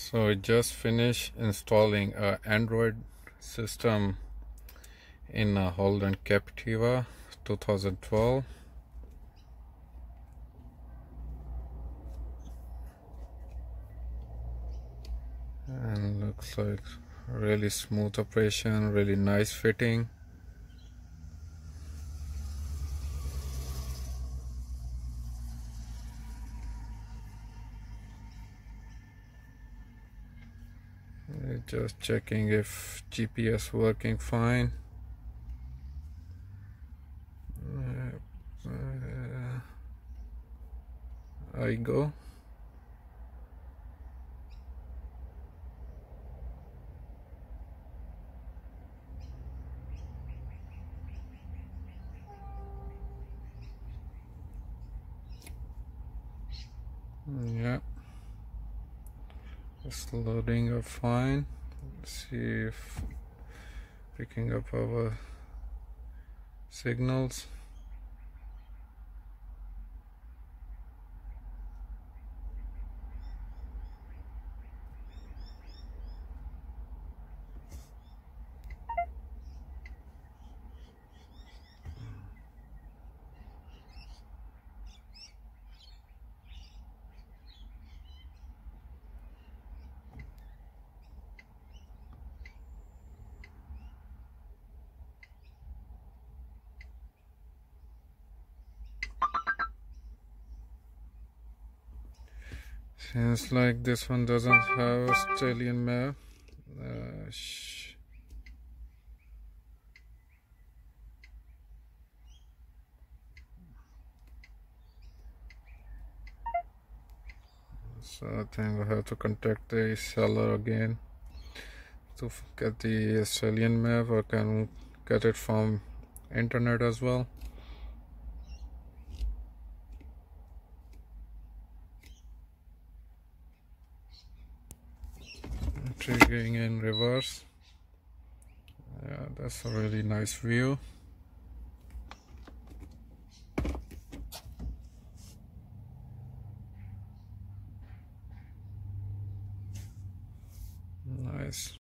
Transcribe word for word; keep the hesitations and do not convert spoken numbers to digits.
So I just finished installing a Android system in a Holden Captiva twenty twelve. And looks like really smooth operation, really nice fitting. Just checking if G P S working fine. Uh, uh, I go. Yeah, it's loading up fine. Let's see if picking up our signals. Seems like this one doesn't have Australian map. Uh, sh so I think we have to contact the seller again to get the Australian map, or can get it from internet as well. Triggering in reverse. Yeah, that's a really nice view. Nice.